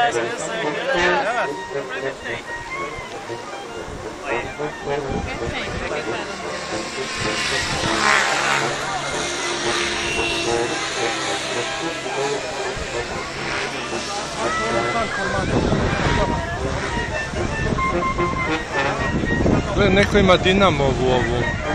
was gonna say, good. Gle, neko ima Dinamovu ovu.